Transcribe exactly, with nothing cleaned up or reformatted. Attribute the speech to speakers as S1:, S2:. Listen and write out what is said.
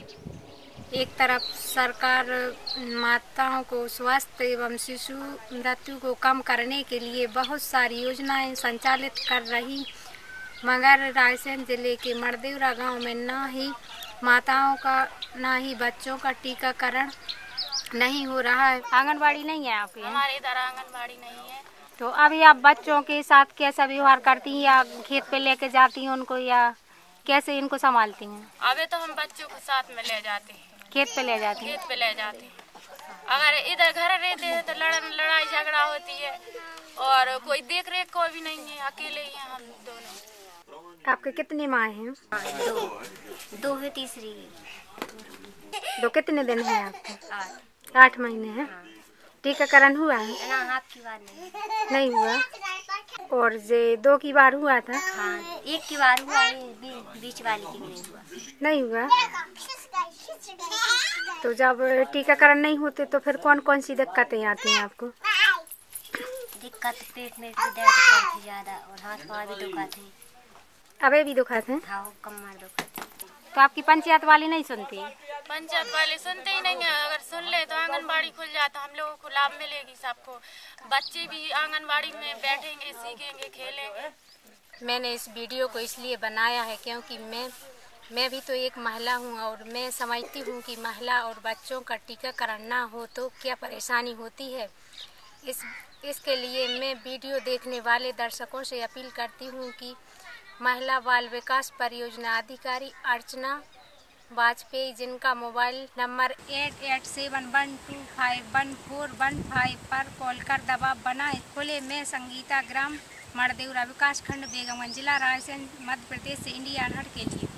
S1: एक तरफ सरकार माताओं को स्वास्थ्य एवं शिशु मृत्यु को कम करने के लिए बहुत सारी योजनाएं संचालित कर रही, मगर रायसेन जिले के मडदेउरा गांव में न ही माताओं का न ही बच्चों का टीकाकरण नहीं हो रहा है। आंगनबाड़ी नहीं है आपके?
S2: हमारे इधर आंगनबाड़ी नहीं है।
S1: तो अभी आप बच्चों के साथ कैसा व्यवहार करती हैं, या खेत पे लेके जाती हैं उनको, या कैसे इनको संभालती हैं?
S2: अभी तो हम बच्चों को साथ में ले जाते हैं,
S1: खेत पे ले जाती हैं?
S2: खेत पे ले जाते हैं। अगर इधर घर रहते हैं तो लड़, लड़ाई झगड़ा होती है और कोई देख रेख कोई भी नहीं है, अकेले ही हैं हम दोनों।
S1: आपके कितनी माँ हैं?
S3: दो दो है, तीसरी
S1: दो। कितने दिन है आपके?
S3: आठ
S1: आठ महीने हैं। टीकाकरण हुआ है?
S3: ना, हाथ की बार नहीं
S1: नहीं हुआ। और जे दो की बार हुआ था?
S3: हाँ, एक की बार हुआ है, बी, बीच वाली की नहीं हुआ।
S1: नहीं हुआ। तो जब टीकाकरण नहीं होते तो फिर कौन कौन सी दिक्कतें आती हैं आपको?
S3: दिक्कत पेट में भी दर्द करती ज्यादा और हाथ पाँव भी दुखाते।
S1: अबे भी दुखाते हैं?
S3: हाँ, कमर दुखाती।
S1: तो आपकी पंचायत वाली नहीं सुनती?
S2: पंचायत वाले सुनते ही नहीं है। अगर सुन ले तो आंगनबाड़ी खुल जाता, हम लोगों को लाभ मिलेगी सबको। बच्चे भी आंगनबाड़ी में बैठेंगे, सीखेंगे, खेलेंगे।
S1: मैंने इस वीडियो को इसलिए बनाया है क्योंकि मैं मैं भी तो एक महिला हूँ और मैं समझती हूँ कि महिला और बच्चों का टीकाकरण ना हो तो क्या परेशानी होती है। इस इसके लिए मैं वीडियो देखने वाले दर्शकों से अपील करती हूँ कि महिला बाल विकास परियोजना अधिकारी अर्चना वाजपेयी, जिनका mobile number eight eight seven one two five one four one five पर कॉल कर दबाव बनाए। खुले में संगीता, ग्राम मडदेउरा, विकास खंड बेगमगंज, जिला रायसेन, मध्य प्रदेश से इंडिया अनहर्ड के लिए।